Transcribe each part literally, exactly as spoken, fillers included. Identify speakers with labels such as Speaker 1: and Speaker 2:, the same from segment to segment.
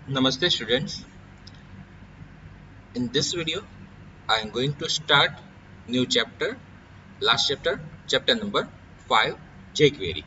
Speaker 1: Namaste students. In this video, I am going to start new chapter, last chapter, chapter number five, jQuery.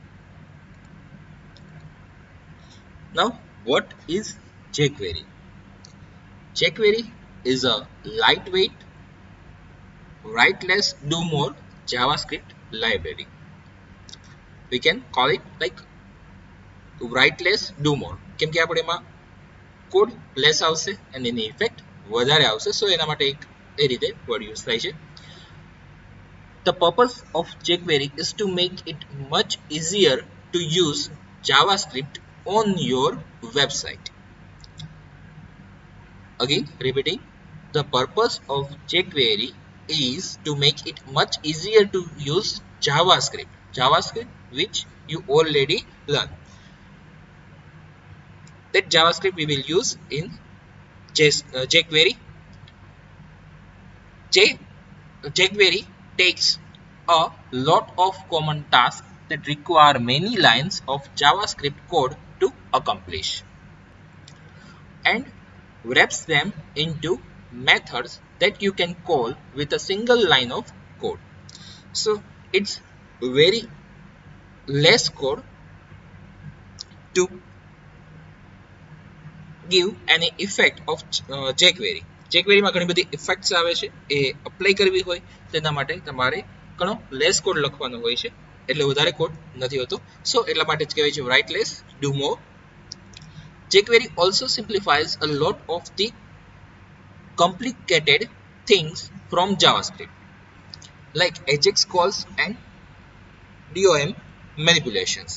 Speaker 1: Now, what is jQuery? jQuery is a lightweight, write less, do more JavaScript library. We can call it like write less, do more. કેમ કે આપણે એમાં code less આવશે અને એની effect વધારે આવશે, સો એના માટે એક એ રીતે વર્ડ યુઝ થાય છે. The purpose of jQuery is to make it much easier to use JavaScript on your website. Again, repeating, the purpose of jQuery is to make it much easier to use JavaScript. JavaScript which you already learned. That JavaScript we will use in jQuery. J, jQuery takes a lot of common tasks that require many lines of JavaScript code to accomplish and wraps them into methods that you can call with a single line of code. So it's very less code to give any effect of uh, jQuery. jQuery માં ઘણી બધી effects આવે છે, એ apply કરવી હોય તેના માટે તમારે ઘણો લેસ કોડ લખવાનો હોય છે, એટલે વધારે કોડ નથી હોતો. સો એટલા માટે જ કહેવાય છે write less, do more. jQuery also simplifies a lot of the complicated things from JavaScript, like Ajax calls and D O M manipulations.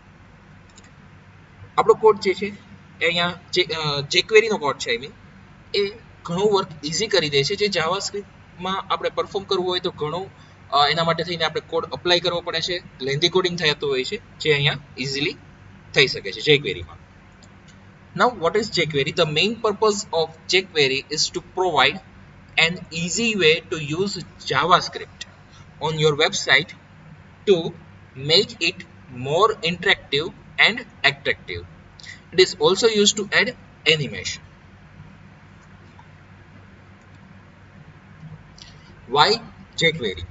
Speaker 1: આપણો કોડ જે છે અહીંયા jQuery નો કોડ છે, આઈ મીન એ ઘણું વર્ક ઈઝી કરી દે છે. જે જાવાસ્ક્રિપ્ટમાં આપણે પરફોર્મ કરવું હોય તો ઘણું એના માટે થઈને આપણે કોડ અપ્લાય કરવો પડે છે, લેન્ધી કોડિંગ થતું હોય છે, જે અહીંયા ઇઝીલી થઈ શકે છે jQueryમાં. Now, what is jQuery? The main purpose of jQuery is to provide an easy way to use JavaScript on your website to make it more interactive and attractive. It is also used to add animation. Why jQuery?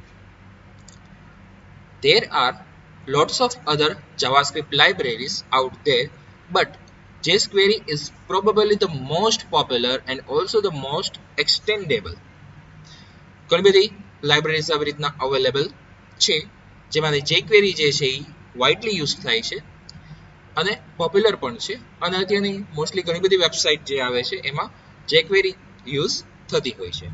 Speaker 1: There are lots of other JavaScript libraries out there, but jQuery is probably the most popular and also the most extendable. ઘણી બધી libraries આવી રીતના available છે, જેમાંથી jQuery જે છે એ widely use થાય છે અને પોપ્યુલર પણ છે, અને અત્યારની મોસ્ટલી ઘણી બધી વેબસાઇટ જે આવે છે એમાં jQuery યુઝ થતી હોય છે.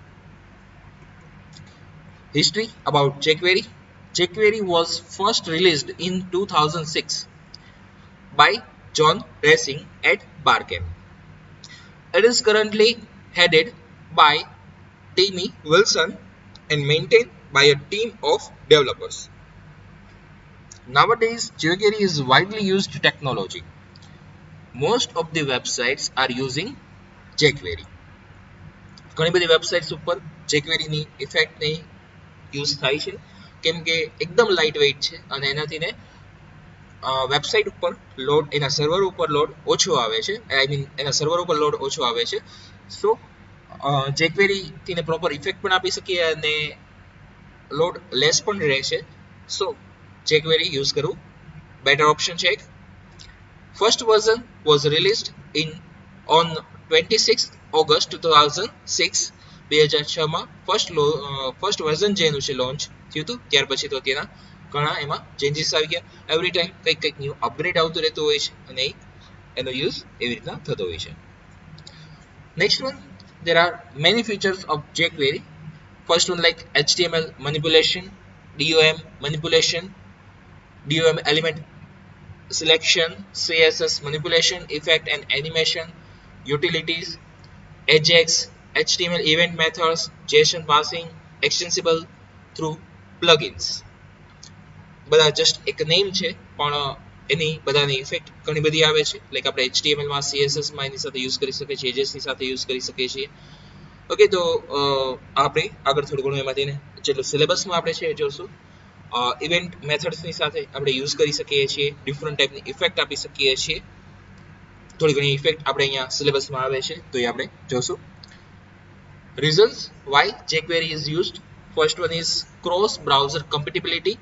Speaker 1: History about jQuery. jQuery was first released in two thousand six by John Racing at Barcamp. It is currently headed by Timmy Wilson and maintained by a team of developers. Nowadays, jQuery is widely used technology. Most of the websites are using jQuery. ઘણી બધી websites ઉપર jQuery ની effect ની use થાય છે, કેમ કે એકદમ લાઇટ વેઇટ છે અને એનાથી ને વેબસાઇટ ઉપર લોડ એના સર્વર ઉપર લોડ ઓછો આવે છે, આઈ મીન એના સર્વર ઉપર લોડ ઓછો આવે છે. સો jQuery થી ને પ્રોપર ઇફેક્ટ પણ આપી શકીએ અને લોડ લેસ પણ રહે છે. સો jQuery યુઝ કરવું બેટર ઓપ્શન છે. First version was released in on twenty-sixth August two thousand six. બે હજાર છ માં ફર્સ્ટ ફર્સ્ટ વર્ઝન જેનું છે લોન્ચ થયું હતું. ત્યાર પછી તો તેના ઘણા એમાં ચેન્જીસ આવી ગયા. એવરી ટાઈમ કંઈક કંઈક ન્યૂ અપગ્રેડ આવતું રહેતું હોય છે અને એનો યુઝ એવી રીતના થતો હોય છે. Next one, there are many features of jQuery. First one like H T M L manipulation, D O M manipulation, D O M element selection, C S S manipulation, effect and animation, utilities, Ajax, H T M L event methods, JSON parsing, extensible through plugins. બધા just એક name છે, પણ એની બધાની effect ઘણી બધી આવે છે. Like આપણે H T M L માં C S S માં એની સાથે યુઝ કરી શકીએ છીએ, Ajax ની સાથે યુઝ કરી શકીએ છીએ. ઓકે, તો આપણે આગળ થોડું ઘણું એમાંથી ને જેટલું સિલેબસમાં આપણે છે જોશું. ઇવેન્ટ મેથડ્સની સાથે આપણે યુઝ કરી શકીએ છીએ, ડિફરન્ટ ટાઈપની ઇફેક્ટ આપી શકીએ છીએ. થોડી ઘણી ઇફેક્ટ આપણે અહીંયા સિલેબસમાં આવે છે તો એ આપણે જોશું. Reasons why jQuery is used. First one is cross browser compatibility.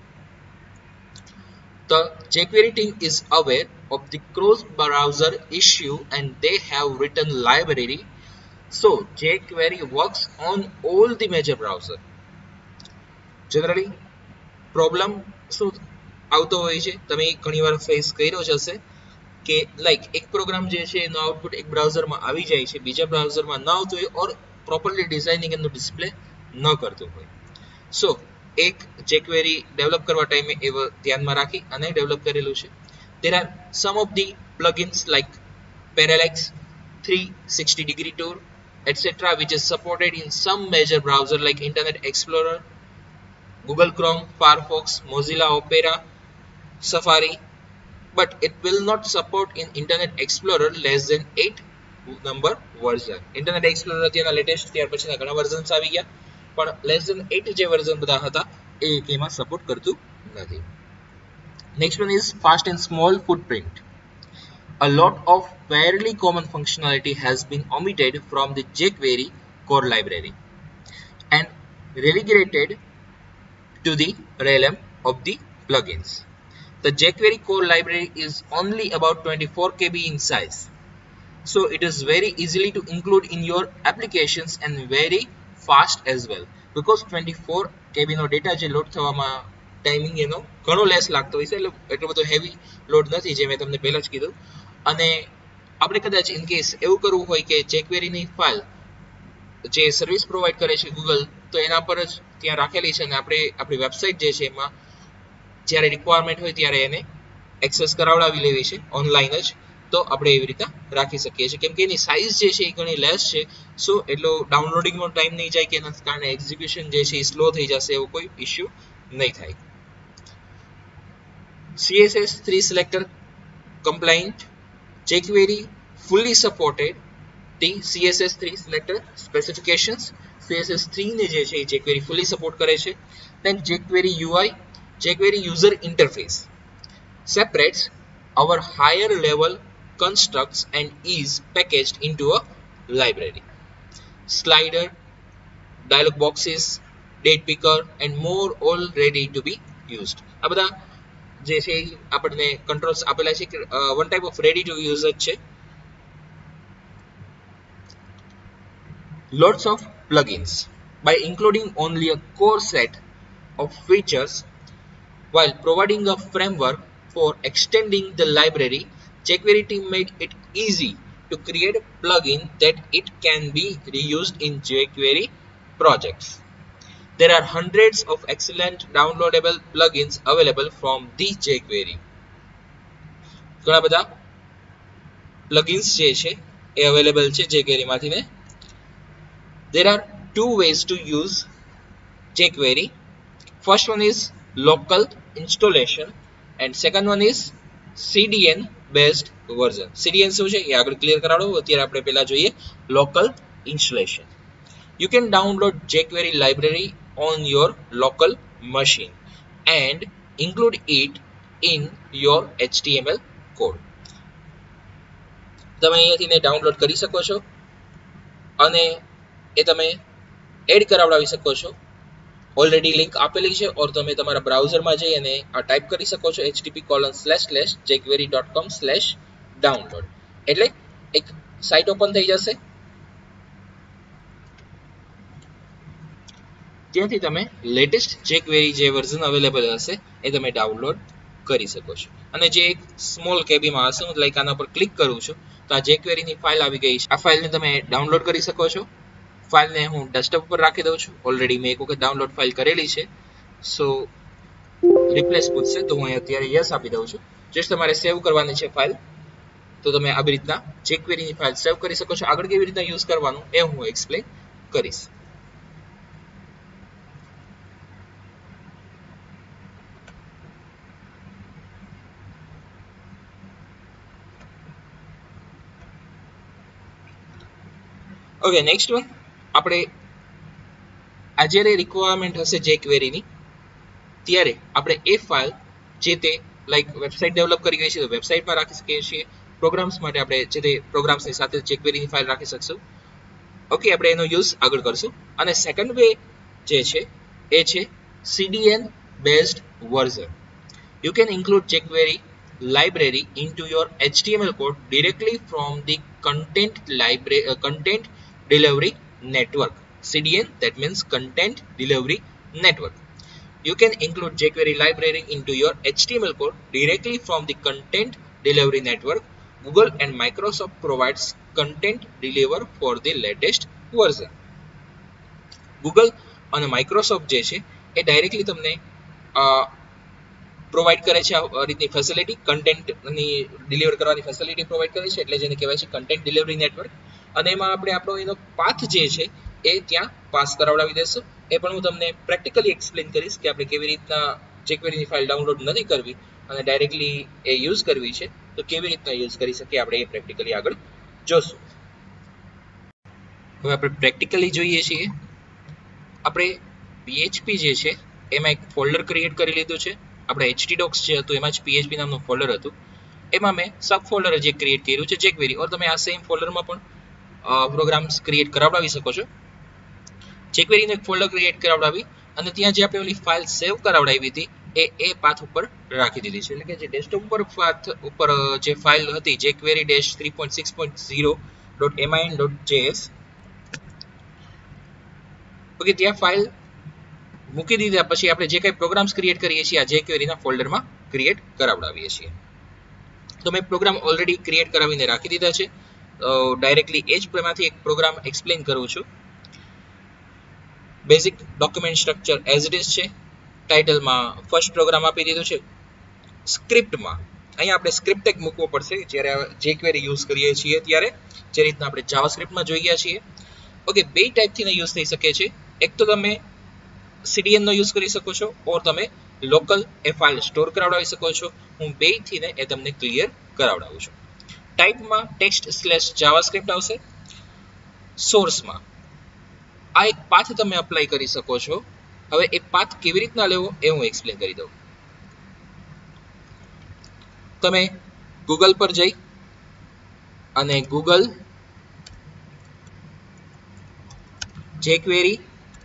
Speaker 1: The jQuery team is aware of the cross browser issue and they have written library so jQuery works on all the major browser. Generally problem શું આવતો હોય છે તમે ઘણીવાર face કર્યો જ હશે કે લાઈક એક પ્રોગ્રામ જે છે એનો આઉટપુટ એક બ્રાઉઝરમાં આવી જાય છે બીજા બ્રાઉઝરમાં ન આવતો હોય ઓર પ્રોપરલી ડિઝાઇનિંગ એનું ડિસ્પ્લે ન કરતું હોય. સો એક jQuery ડેવલપ કરવા ટાઈમે એ ધ્યાનમાં રાખી અને ડેવલપ કરેલું છે. There are some of the plugins like Parallax, three sixty degree tour, et cetera which is supported in some major browser like Internet Explorer, Google Chrome, Firefox, Mozilla Opera, Safari, but it will not support in Internet Explorer less than eight number version. Internet Explorer અત્યારના latest ત્યાર પછીના ઘણા versions આવી ગયા પણ less than eight જે version બધા હતા એ એમાં સપોર્ટ કરતું નથી. Next one is fast and small footprint. A lot of fairly common functionality has been omitted from the jQuery core library and relegated to the realm of the plugins. The jQuery core library is only about twenty-four kilobytes in size, so it is very easily to include in your applications and very fast as well because twenty-four kilobytes નો data જે load થવામાં timing એનો ઘણો less લાગતો હોય છે એટલે એટલો બધો હેવી લોડ નથી જે મેં તમને પહેલા જ કીધું. અને આપણે કદાચ ઇન કેસ એવું કરવું હોય કે jQuery ની ફાઇલ જે સર્વિસ પ્રોવાઈડ કરે છે ગૂગલ તો એના પર જ ત્યાં રાખેલી છે અને આપણે આપણી વેબસાઇટ જે છે એમાં જ્યારે રિક્વાયરમેન્ટ હોય ત્યારે એને એક્સેસ કરાવડાવી લેવી છે ઓનલાઈન જ તો આપણે એવી રીતે રાખી શકીએ છીએ કેમ કે એની સાઇઝ જે છે એ ઘણી લેસ છે સો એટલો ડાઉનલોડિંગનો ટાઈમ નહીં જાય કે એના કારણે એક્ઝિક્યુશન જે છે એ સ્લો થઈ જશે એવો કોઈ ઇશ્યુ નહીં થાય. C S S three selector compliant. jQuery fully supported the C S S three selector specifications. C S S three ને જે છે એ jQuery fully support કરે છે. Then jQuery U I, jQuery user interface separates our higher level constructs and is packaged into a library. Slider, dialog boxes, date picker and more all ready to be used. આ બધા જે છે આપણને controls આપેલા છે કે one type of ready to use જ છે. Lots of plugins. By including only a core set of features while providing a framework for extending the library, jQuery team made it easy to create a plugin that it can be reused in jQuery projects. There are hundreds of excellent downloadable plugins available from the jQuery. ઘણા બધા plugins જે છે એ available છે jQuery માંથી ને. There are two ways to use jQuery. First one is local installation and second one is C D N based version. C D N શું છે એ આગળ ક્લિયર કરાવડો. અત્યારે આપણે પહેલા જોઈએ local installation. You can download jQuery library on your local machine and include it in your H T M L code. તમે અહીંયાથી download કરી શકો છો અને એ તમે એડ કરાવડાવી શકો છો. ઓલરેડી લિંક આપેલી છે ઓર તમે તમારા બ્રાઉઝરમાં જઈ અને આ ટાઈપ કરી શકો છો http colon slash slash jquery dot com slash download એટલે એક સાઇટ ઓપન થઈ જશે ત્યાંથી તમે લેટેસ્ટ jQuery જે વર્ઝન અવેલેબલ હશે એ તમે ડાઉનલોડ કરી શકો છો. અને જે એક સ્મોલ કેબીમાં હશે હું લાઈક આના પર ક્લિક કરું છું તો આ jQuery ની ફાઇલ આવી ગઈ છે. આ ફાઇલને તમે ડાઉનલોડ કરી શકો છો. ફાઇલને હું ડેસ્કટોપ પર રાખી દઉં છું. ઓલરેડી મેં એક વખત ડાઉનલોડ ફાઇલ કરેલી છે સો રિપ્લેસ પૂછશે તો હું અત્યારે યસ આપી દઉં છું. જસ્ટ તમારે સેવ કરવાની છે ફાઇલ તો તમે આવી રીતના jQuery ની ફાઇલ સેવ કરી શકો છો. આગળ કેવી રીતના યુઝ કરવાનું એ હું એક્સપ્લેન કરીશ. ઓકે નેક્સ્ટ વન આપણે આ જ્યારે રિક્વાયરમેન્ટ હશે jQuery ની ત્યારે આપણે એ ફાઇલ જે તે લાઈક વેબસાઇટ ડેવલપ કરી ગઈ છે તો વેબસાઇટમાં રાખી શકીએ છીએ પ્રોગ્રામ્સ માટે આપણે જે તે પ્રોગ્રામ્સની સાથે jQuery ની ફાઇલ રાખી શકશું. ઓકે, આપણે એનો યુઝ આગળ કરશું. અને સેકન્ડ વે જે છે એ છે C D N based version. You can include jQuery library into your H T M L code directly from the content library uh, content delivery network. C D N, that means content delivery network. You can include jQuery library into your H T M L code directly from the content delivery network. Google and Microsoft provides content deliver for the latest version. Google અને Microsoft જે છે એ directly તમને provide કરે છે આ રીતની facility, કન્ટેન્ટની deliver કરવાની ફેસિલિટી પ્રોવાઈડ કરે છે, એટલે જેને કહેવાય છે કન્ટેન્ટ ડિલિવરી નેટવર્ક. અને એમાં આપણે આપણો એનો પાથ જે છે એ ત્યાં પાસ કરાવડાવી દેશું. એ પણ હું તમને પ્રેક્ટિકલી એક્સપ્લેન કરીશ કે આપણે કેવી રીતના jQuery ની ફાઇલ ડાઉનલોડ નથી કરવી અને ડાયરેક્ટલી એ યુઝ કરવી છે તો કેવી રીતના યુઝ કરી શકીએ આપણે એ પ્રેક્ટિકલી આગળ જોશું. હવે આપણે પ્રેક્ટિકલી જોઈએ છીએ. આપણે પીએચપી જે છે એમાં એક ફોલ્ડર ક્રિએટ કરી લીધું છે. આપણે htdocs જે હતું એમાં જ php નામનું ફોલ્ડર હતું, એમાં મેં સબ ફોલ્ડર જે ક્રિએટ કર્યું છે jQuery, ઓર તમે આ સેમ ફોલ્ડરમાં પણ પ્રોગ્રામ્સ ક્રિએટ કરાવડાવી શકો છો. jQuery નું એક ફોલ્ડર ક્રિએટ કરાવડાવી અને ત્યાં જે આપણે ઓલી ફાઇલ સેવ કરાવડાવી હતી એ એ પાથ ઉપર રાખી દીધી છે. એટલે કે જે ડેસ્કટોપ ઉપર પાથ ઉપર જે ફાઇલ હતી jQuery three point six point zero dot min dot j s, okay, ત્યાં ફાઇલ મૂકી દીધા પછી આપણે જે કંઈ પ્રોગ્રામ્સ ક્રિએટ કરીએ છીએ આ jQuery ના ફોલ્ડરમાં ક્રિએટ કરાવડાવીએ છીએ. તો મેં પ્રોગ્રામ ઓલરેડી ક્રિએટ કરાવીને રાખી દીધા છે. ડાયરેક્ટલી એ જ પ્રમાણથી એક પ્રોગ્રામ એક્સપ્લેન કરું છું. Basic document structure as it is છે. ટાઇટલમાં ફર્સ્ટ પ્રોગ્રામ આપી દીધું છે. સ્ક્રિપ્ટમાં અહીંયા આપણે સ્ક્રિપ્ટ ટેગ મૂકવો પડશે જ્યારે jQuery યુઝ કરીએ છીએ ત્યારે, જે રીતના આપણે જાવાસ્ક્રિપ્ટમાં જોઈ ગયા છીએ. ઓકે, બે ટાઈપથી યુઝ થઈ શકે છે. એક તો તમે C D N નો યુઝ કરી શકો છો, ઓર તમે લોકલ એ ફાઇલ સ્ટોર કરાવડાવી શકો છો. હું બેયથી ને એ તમને ક્લિયર કરાવડાવું છું. ટાઈપમાં ટેક્સ્ટ સ્લેશ જાવાસ્ક્રિપ્ટ આવશે. સોર્સમાં આ એક પાથ તમે અપ્લાય કરી શકો છો. હવે એ પાથ કેવી રીતના લેવો એ હું એક્સપ્લેન કરી દઉં. તમે ગૂગલ પર જઈ અને Google jQuery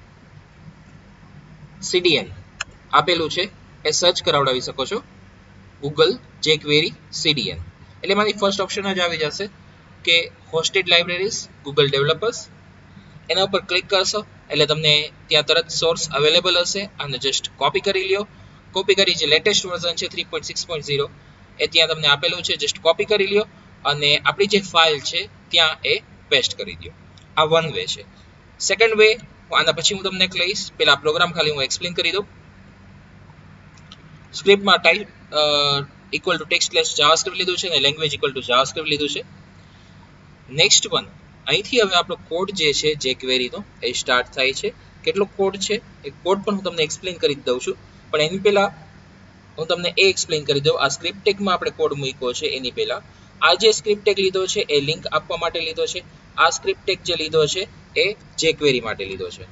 Speaker 1: C D N આપેલું છે એ સર્ચ કરાવડાવી શકો છો. Google jQuery C D N એટલે એમાંથી ફર્સ્ટ ઓપ્શન જ આવી જશે કે હોસ્ટેડ લાઇબ્રેરીઝ ગૂગલ ડેવલપર્સ. એના ઉપર ક્લિક કરશો એટલે તમને ત્યાં તરત સોર્સ અવેલેબલ હશે અને જસ્ટ કોપી કરી લ્યો. કોપી કરી જે લેટેસ્ટ વર્ઝન છે three point six point zero એ ત્યાં તમને આપેલું છે, જસ્ટ કોપી કરી લ્યો અને આપણી જે ફાઇલ છે ત્યાં એ પેસ્ટ કરી દો. આ વન વે છે. સેકન્ડ વે આના પછી હું તમને કહીશ, પેલા પ્રોગ્રામ ખાલી હું એક્સપ્લેન કરી દઉં. સ્ક્રિપ્ટમાં type equal to text slash JavaScript લીધું છે અને લેંગ્વેજ ઇક્વલ ટુ જાવાસ્ક્રિપ્ટ લીધું છે. નેક્સ્ટ વન, અહીંથી હવે આપણો કોડ જે છે jQuery નો એ સ્ટાર્ટ થાય છે. કેટલો કોડ છે એ કોડ પણ હું તમને એક્સપ્લેન કરી દઉં છું, પણ એની પહેલા હું તમને એ એક્સપ્લેન કરી દઉં. આ સ્ક્રિપ્ટ ટેગમાં આપણે કોડ મૂક્યો છે એની પહેલા આ જે સ્ક્રિપ્ટ ટેગ લીધો છે એ લિંક આપવા માટે લીધો છે. આ સ્ક્રિપ્ટ ટેગ જે લીધો છે એ jQuery માટે લીધો છે.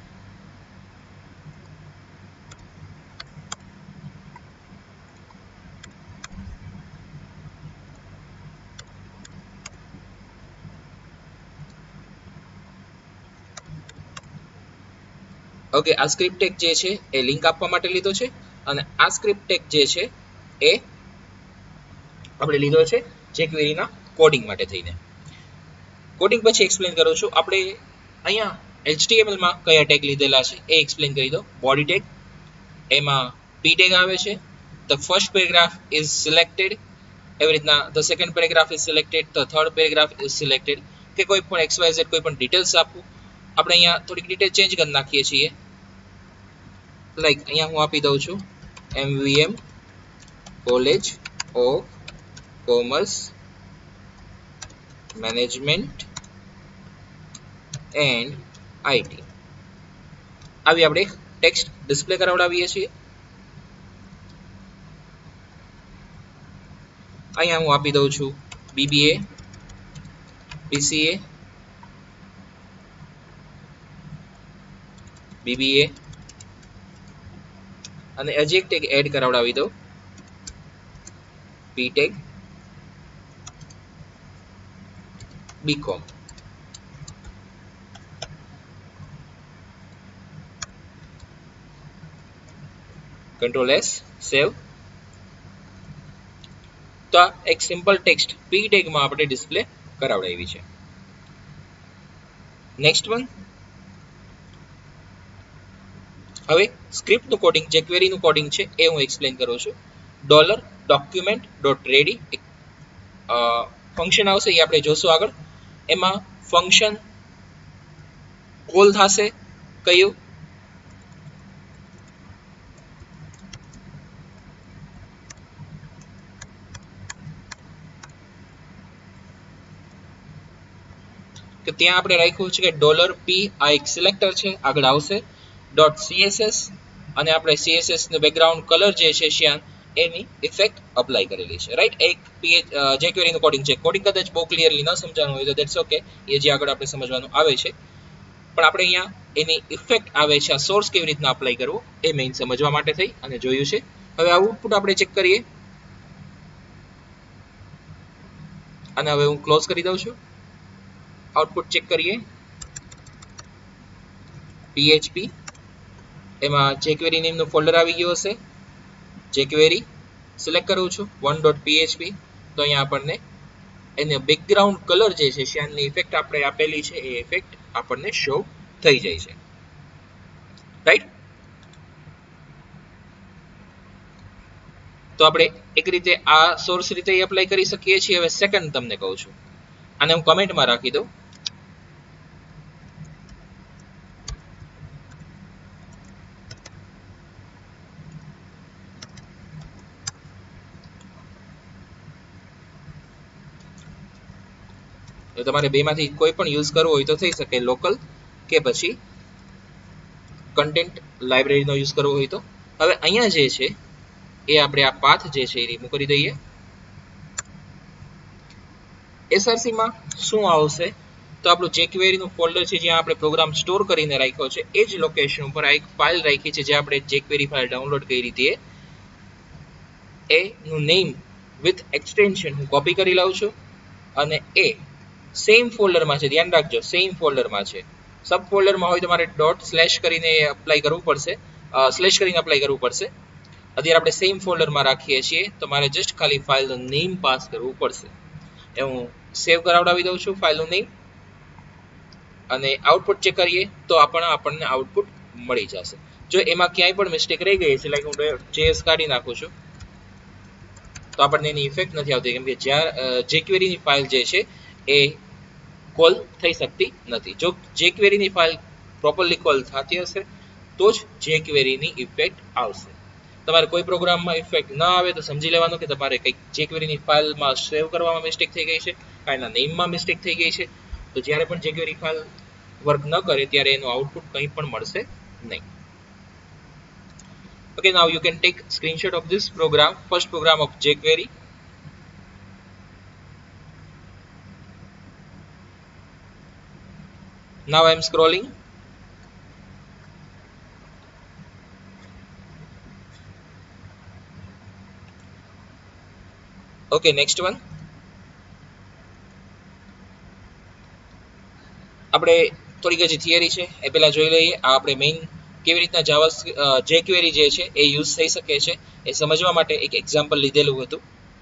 Speaker 1: ઓકે, આ સ્ક્રિપ્ટ ટેગ જે છે એ લિંક આપવા માટે લીધો છે અને આ સ્ક્રિપ્ટ ટેગ જે છે એ આપણે લીધો છે jQuery ના કોડિંગ માટે થઈને. કોડિંગ પછી એક્સપ્લેન કરું છું. આપણે અહીંયા H T M L માં કયા ટેગ લીધેલા છે એ એક્સપ્લેન કરી દો. બોડી ટેગ, એમાં p ટેગ આવે છે. The first paragraph is selected, એવી રીતના the second paragraph is selected, the third paragraph is selected, કે કોઈ પણ એક્સ વાય ઝેડ કોઈ પણ ડિટેલ્સ આપવું. આપણે અહીંયા થોડીક ડિટેલ ચેન્જ કરી નાખીએ છીએ. લાઈક અહીંયા હું આપી દઉં છું M V M college of commerce management and I T. આવી આપણે ટેક્સ્ટ ડિસ્પ્લે કરાવડાવીએ છીએ. અહીંયા હું આપી દઉં છું B B A B C A B B A અને હજી એક ટેગ એડ કરાવડાવી દઉં P tag BCom. Control S, save. તો આ એક સિમ્પલ ટેક્સ્ટ પી ટેગમાં આપણે ડિસ્પ્લે કરાવડાવી છે. નેક્સ્ટ વન, હવે સ્ક્રિપ્ટનું કોડિંગ, જે ક્વેરીનું કોડિંગ છે એ હું એક્સપ્લેન કરું છું. ડોલર ડોક્યુમેન્ટ ડોટ રેડી એક ફંક્શન આવશે, એ આપણે જોશું આગળ. એમાં ફંક્શન કોલ થશે કયું? કે ત્યાં આપણે રાખ્યું છે કે ડોલર પી આ એક સિલેક્ટર છે, આગળ આવશે ડોટ સીએસએસ, અને આપણે સીએસએસ નું બેકગ્રાઉન્ડ કલર જે છે શ્યાન, એની ઇફેક્ટ અપ્લાય કરેલી છે, રાઈટ. એક પીએચ જેક્વેરી નું કોડિંગ છે. કોડિંગ કદાચ બહુ ક્લિયરલી ન સમજાણું હોય તો ધેટ્સ ઓકે, એ જે આગળ આપણે સમજવાનું આવે છે. પણ આપણે અહીંયા એની ઇફેક્ટ આવે છે, આ સોર્સ કેવી રીતના અપ્લાય કરવો એ મેઇન સમજવા માટે થઈ અને જોયું છે. હવે આઉટપુટ આપણે ચેક કરીએ, અને હવે હું ક્લોઝ કરી દઉં છું. આઉટપુટ ચેક કરીએ, પીએચપી, એમાં જેક્વેરી નેમનું ફોલ્ડર આવી ગયું હશે. જેક્વેરી સિલેક્ટ કરું છું, વન ડોટ પીએચપી. તો અહીંયા આપણને એને બેકગ્રાઉન્ડ કલર જે છે શ્યાનની ઇફેક્ટ આપણે આપેલી છે, એ ઇફેક્ટ આપણને શો થઈ જાય છે, રાઈટ. તો આપણે એક રીતે આ સોર્સ રીતે એપ્લાય કરી શકીએ છીએ. હવે સેકન્ડ તમને કહું છું, આને હું કમેન્ટમાં રાખી દઉં. તો તમારે બેમાંથી કોઈ પણ યુઝ કરવો હોય તો થઈ શકે, લોકલ કે પછી કન્ટેન્ટ લાઇબ્રેરીનો યુઝ કરવો હોય તો. હવે અહીંયા જે છે એ આપણે આ પાથ જે છે એ રિમૂવ કરી દઈએ. એસઆરસીમાં શું આવશે? તો આપણું જેક્વેરીનું ફોલ્ડર છે, જ્યાં આપણે પ્રોગ્રામ સ્ટોર કરીને રાખ્યો છે, એ જ લોકેશન ઉપર આ એક ફાઇલ રાખી છે, જે આપણે જેક્વેરી ફાઇલ ડાઉનલોડ કરી હતી, એનું નેમ વિથ એક્સટેન્શન હું કોપી કરી લઉં છું, અને એ સેમ ફોલ્ડરમાં છે. ધ્યાન રાખજો, સેમ ફોલ્ડરમાં છે. સબ ફોલ્ડરમાં હોય તો મારે ડોટ સ્લેશ કરીને અપ્લાય કરવું પડશે, સ્લેશ કરીને અપ્લાય કરવું પડશે. અત્યારે આપણે સેમ ફોલ્ડરમાં રાખીએ છીએ, તો મારે જસ્ટ ખાલી ફાઇલનું નેમ પાસ કરવું પડશે. એ હું સેવ કરાવડાવી દઉં છું ફાઇલનું નેમ, અને આઉટપુટ ચેક કરીએ તો આપણને આપણને આઉટપુટ મળી જશે. જો એમાં ક્યાંય પણ મિસ્ટેક રહી ગઈ છે, લાઈક હું જેએસ કાઢી નાખું છું, તો આપણને એની ઇફેક્ટ નથી આવતી, કેમ કે જ્યાં જેક્વેરીની ફાઇલ જે છે એ કોલ થઈ શકતી નથી. જો જેક્વેરીની ફાઇલ પ્રોપરલી કોલ થતી હશે તો જ જેક્વેરીની ઇફેક્ટ આવશે. તમારે કોઈ પ્રોગ્રામમાં ઇફેક્ટ ના આવે તો સમજી લેવાનું કે તમારે કંઈક જેક્વેરીની ફાઇલમાં સેવ કરવામાં મિસ્ટેક થઈ ગઈ છે, કાંઈના નેમમાં મિસ્ટેક થઈ ગઈ છે. તો જ્યારે પણ જેક્વેરી ફાઇલ વર્ક ન કરે ત્યારે એનું આઉટપુટ કંઈ પણ મળશે નહીં. Okay, now you can take screenshot of this program, first program of jQuery. Now I am scrolling. Okay, next one. આપણે થોડીક હજી થિયરી છે એ પહેલા જોઈ લઈએ. આ આપણે મેઇન કેવી રીતના જાવા jQuery જે છે એ યુઝ થઈ શકે છે એ સમજવા માટે એક એક્ઝામ્પલ લીધેલું હતું.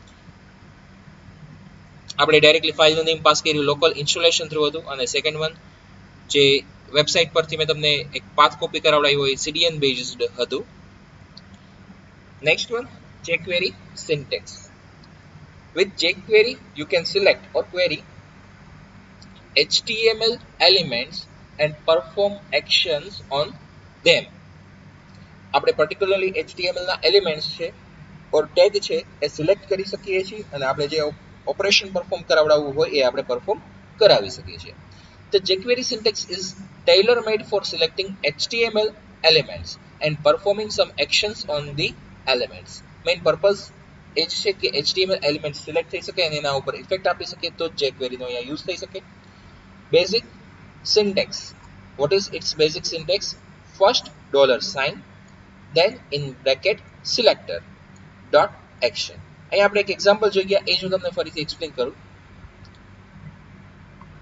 Speaker 1: આપણે ડાયરેક્ટલી ફાઇલનું નેમ પાસ કર્યું, લોકલ ઇન્સ્ટોલેશન થ્રુ હતું. અને સેકન્ડ વન, જે વેબસાઇટ પરથી મેં તમને એક પાથ કોપી કરાવડાવ્યો હોય, સીડીએન બેઝડ હતું. Next one, jQuery syntax. With jQuery you can select or query H T M L elements and perform actions on them. આપણે particularly H T M L ના elements છે or tag છે એ select કરી શકીએ છીએ, અને આપણે જે ઓપરેશન પરફોર્મ કરાવડાવવું હોય એ આપણે પરફોર્મ કરાવી શકીએ છીએ. The jQuery syntax is tailor made for selecting H T M L elements and performing some actions on the elements. Main purpose એ જ છે કે H T M L element select થઈ શકે અને એના ઉપર ઇફેક્ટ આપી શકે, તો jQuery નો અહીંયા યુઝ થઈ શકે. Basic syntax. What is its basic syntax? First dollar sign, then in bracket selector dot action. અહીંયા આપણે એક એક્ઝામ્પલ જોઈ ગયા, એ જ હું તમને ફરીથી એક્સપ્લેન કરું.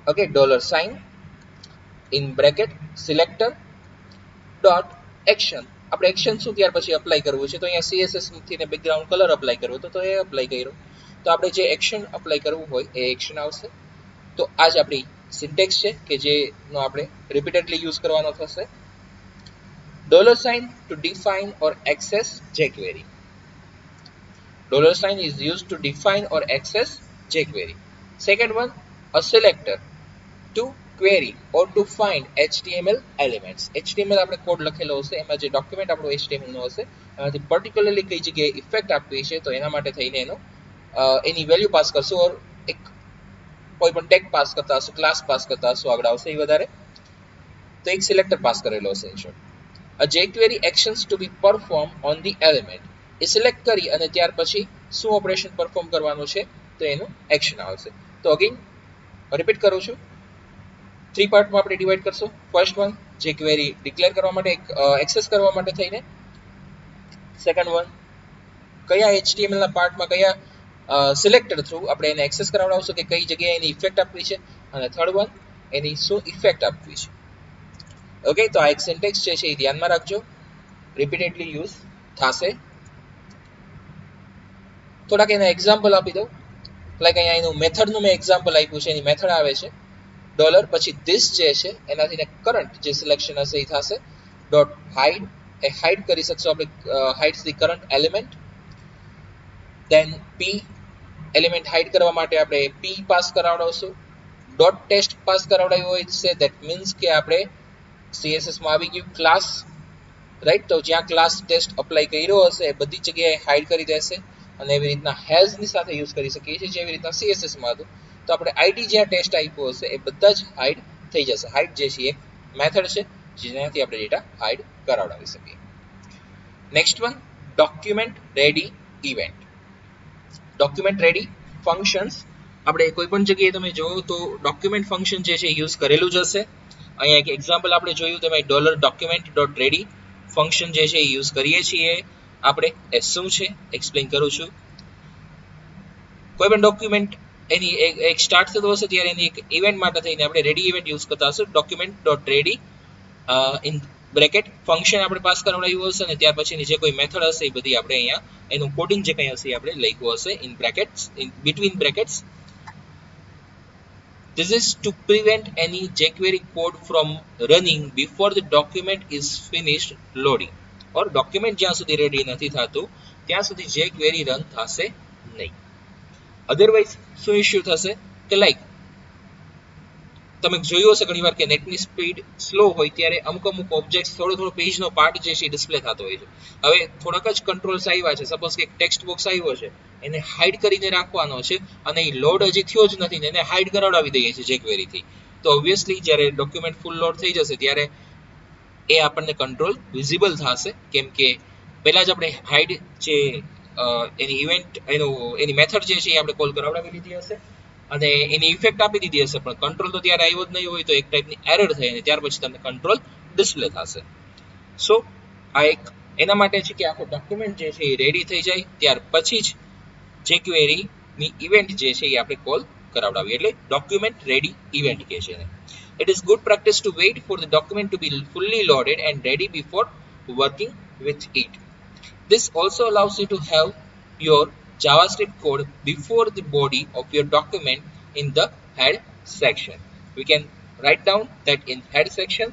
Speaker 1: Okay, dollar sign in bracket selector dot action. આપણે એક્શન શું ત્યાર પછી અપ્લાય કરવું છે, તો અહીંયા સીએસએસ થી ને બેકગ્રાઉન્ડ કલર અપ્લાય કરવો તો તો એ અપ્લાય કર્યો. તો આપણે જે એક્શન અપ્લાય કરવું હોય એ એક્શન આવશે. તો આ જ આપણી સિન્ટેક્સ છે કે જેનો આપણે રિપીટેડલી યુઝ કરવાનો થશે. Dollar sign to define or access jQuery. Dollar sign is used to define or access jQuery. Second one, a selector to query or to find H T M L elements. H T M L આપણે code લખેલો હશે, એમાં જે document આપણો H T M L નો હશે, એમાંથી particularly કઈ જગ્યાએ ઇફેક્ટ આપવી છે તો એના માટે થઈને એનો એની વેલ્યુ પાસ કરશો, ઓર એક કોઈ પણ ટેગ પાસ કરતા હશો, ક્લાસ પાસ કરતા હશો, આગળ આવશે એ વધારે, તો એક સિલેક્ટર પાસ કરેલો હશે. In short, a jQuery actions to be performed on the element. એ સિલેક્ટ કરી અને ત્યાર પછી શું ઓપરેશન પરફોર્મ કરવાનું છે તો એનું એક્શન આવશે. તો અગેન રિપીટ કરું છું, થ્રી પાર્ટમાં આપણે ડિવાઈડ કરશું. First one, jQuery declare કરવા માટે, એક્સેસ કરવા માટે થઈને. સેકન્ડ વન, કયા એચટીએમએલ ના પાર્ટમાં કયા સિલેક્ટર થ્રુ આપણે એને એક્સેસ કરાવડાવશું કે કઈ જગ્યાએ એની ઇફેક્ટ આપવી છે. અને થર્ડ વન, એની શું ઇફેક્ટ આપવી છે. ઓકે, તો આ એક સિન્ટેક્સ છે એ ધ્યાનમાં રાખજો, રિપીટેડલી યુઝ થશે. થોડાક એના એક્ઝામ્પલ આપી દઉં. લાઈક અહીંયા એનું મેથડનું મેં એક્ઝામ્પલ આપ્યું છે. એની મેથડ આવે છે ડોલર પછી ધીસ જે છે એનાથી કરંટ જે સિલેક્શન હશે એ થશે. ડોટ હાઇડ, એ હાઇડ કરી શકશો આપણે, hides the current element. Then P, element hide કરવા માટે આપણે પી પાસ કરાવડાવશું. ડોટ ટેસ્ટ પાસ કરાવડાવ્યું હોય છે, ધેટ મીન્સ કે આપણે સીએસએસ માં આવી ગયું ક્લાસ, રાઈટ. તો જ્યાં ક્લાસ ટેસ્ટ અપ્લાય કર્યો હશે એ બધી જગ્યાએ હાઇડ કરી દેશે. અને એવી રીતના હેઝ ની સાથે યુઝ કરી શકીએ છીએ, જેવી રીતના સીએસએસ માં હતું. તો આપણે આઈડી જ્યાં ટેસ્ટ આપ્યો હશે એ બધા જ હાઇડ થઈ જશે. હાઇડ જે છે એક મેથડ છે જેનાથી આપણે ડેટા હાઇડ કરાવડાવી શકીએ. Next one, document ready event. Document ready functions આપણે કોઈ પણ જગ્યાએ તમે જોવો તો ડોક્યુમેન્ટ ફંક્શન જે છે યુઝ કરેલું જ હશે. અહીંયા એક એક્ઝામ્પલ આપણે જોયું, તેમાં dollar document dot ready function જે છે એ યુઝ કરીએ છીએ આપણે. એ શું છે એક્સપ્લેન કરું છું. કોઈ પણ ડોક્યુમેન્ટ એની એક સ્ટાર્ટ થતો હશે ત્યારે એની એક ઇવેન્ટ માટે થઈને આપણે રેડી ઇવેન્ટ યુઝ કરતા હશું. Document dot ready in bracket function આપણે પાસ કરાવડાવ્યું હશે, અને ત્યાર પછીની જે કોઈ મેથડ હશે એ બધી આપણે અહીંયા એનું કોડિંગ જે કંઈ હશે આપણે લખ્યું હશે in brackets, in between brackets. This is to prevent any jQuery code from running before the document is finished loading. Or document જ્યાં સુધી રેડી નથી થતું ત્યાં સુધી jQuery રન થશે નહીં. અધરવાઇઝ શું ઇશ્યુ થશે કે લાઈક તમે જોયું હશે ઘણીવાર કે નેટની સ્પીડ સ્લો હોય ત્યારે અમુક અમુક ઓબ્જેક્ટ્સ થોડો થોડો પેજનો પાર્ટ જે છે એ ડિસ્પ્લે થતો હોય છે. હવે થોડાક જ કંટ્રોલ્સ આવ્યા છે, સપોઝ કે એક ટેક્સ્ટ બોક્સ આવ્યો છે, એને હાઇડ કરીને રાખવાનો છે અને એ લોડ હજી થયો જ નથી ને એને હાઇડ કરાવડાવી દઈએ છીએ jQuery થી, તો ઓબ્વિયસલી જ્યારે ડોક્યુમેન્ટ ફૂલ લોડ થઈ જશે ત્યારે એ આપણને કંટ્રોલ વિઝિબલ થશે, કેમ કે પહેલા જ આપણે હાઇડ જે એની ઇવેન્ટ એનું એની મેથડ જે છે એ આપણે કોલ કરાવડાવી લીધી હશે અને એની ઇફેક્ટ આપી દીધી હશે, પણ કંટ્રોલ તો ત્યારે આવ્યો જ નહીં હોય, તો એક ટાઈપની એરર થઈ અને ત્યાર પછી તમને કંટ્રોલ ડિસ્પ્લે થશે. સો આ એક એના માટે છે કે આખો ડોક્યુમેન્ટ જે છે એ રેડી થઈ જાય ત્યાર પછી જ jQuery ની ઇવેન્ટ જે છે એ આપણે કોલ કરાવડાવીએ, એટલે ડોક્યુમેન્ટ રેડી ઇવેન્ટ કહે છે. It is good practice to wait for the document to be fully loaded and ready before working with it. This also allows you to have your JavaScript code before the body of your document in the head section. We can write down that in head section,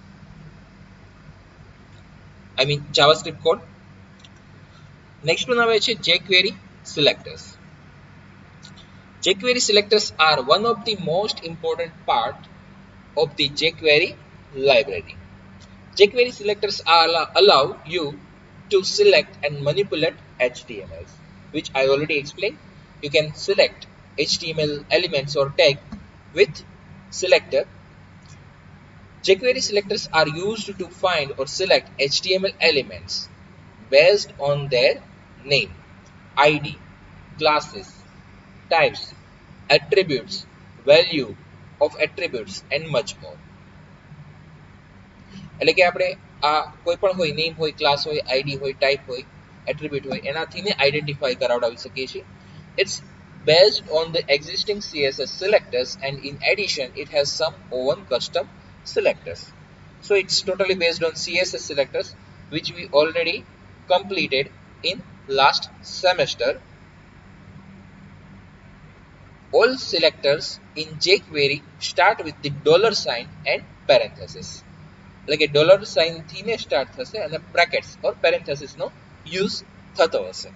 Speaker 1: I mean JavaScript code. Next one આવે છે jQuery selectors. jQuery selectors are one of the most important part of the jQuery library. jQuery selectors are, allow you to select and manipulate H T M Ls, which I already explained. You can select H T M L elements or tag with selector. jQuery selectors are used to find or select H T M L elements based on their name, I D, classes, types, attributes, value of attributes and much more. એટલે કે આપણે આ કોઈ પણ હોય, name હોય, class હોય, ID હોય, ટાઈપ હોય, એટ્રીબ્યુટ હોય, એનાથી ને આઈડેન્ટિફાઈ કરાવડાવી શકીએ છીએ. It's based on the existing C S S selectors, and in addition it has some own custom selectors. So it's totally based on C S S selectors which we already completed in last semester. All selectors in jQuery start with the dollar sign and parenthesis. એટલે કે dollar sign થી ને start થશે અને brackets ઓર પેરેન્થેસિસ નો use થતો હશે.